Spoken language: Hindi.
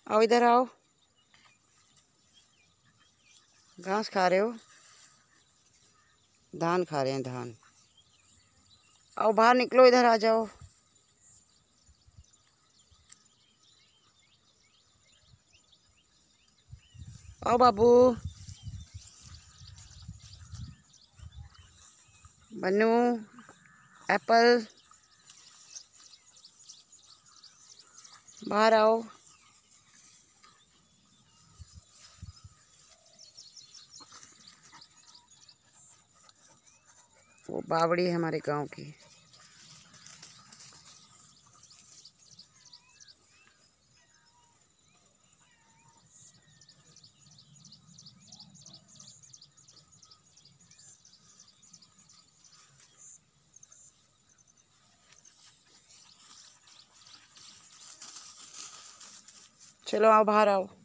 आओ इधर आओ, घास खा रहे हो? धान खा रहे हैं, धान। आओ बाहर निकलो, इधर आ जाओ। आओ बाबू। बन्नू, एप्पल, बाहर आओ। वो बावड़ी है हमारे गांव की। चलो आओ बाहर आओ।